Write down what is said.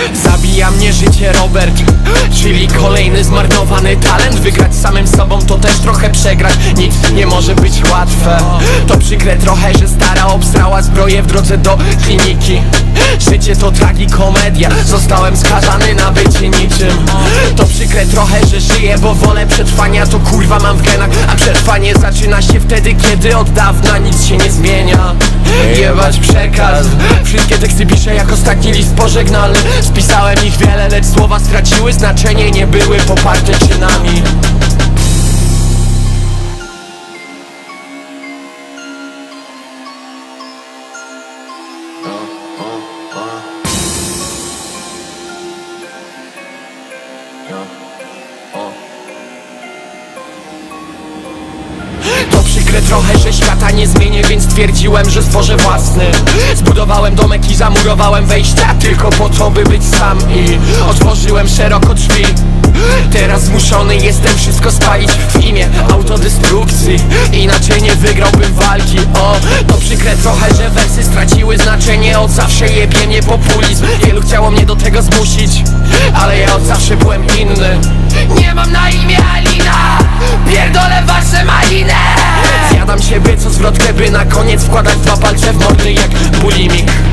Zabija mnie życie Robert, czyli kolejny zmarnowany talent. Wygrać z samym sobą to też trochę przegrać. Nic nie może być łatwe. To przykre trochę, że stara obstrała zbroję w drodze do kliniki. Życie to tragikomedia, zostałem skazany na bycie niczym. To przykre trochę, że żyję, bo wolę przetrwania to kurwa mam w genach. A przetrwanie zaczyna się wtedy, kiedy od dawna nic się nie zmienia. Jebać przekaz. Wszystkie teksty piszę jak ostatni list pożegnalny. Spisałem ich wiele, lecz słowa straciły znaczenie, nie były poparte czynami. To przykre trochę, że świata nie zmienię, więc stwierdziłem, że stworzę własny. Zbudowałem domek i zamurowałem wejścia tylko po to, by być sam. I otworzyłem szeroko drzwi. Teraz zmuszony jestem wszystko spalić w imię autodestrukcji. Inaczej nie wygrałbym walki. O, to przykre trochę, że wersy straciły znaczenie. Od zawsze jebie mnie populizm. Wielu chciało mnie do tego zmusić, ale ja od zawsze byłem inny. Nie mam na imię Alina, pierdolę wasze maliny. Zjadam siebie co zwrotkę, by na koniec wkładać dwa palce w mordy jak bulimik.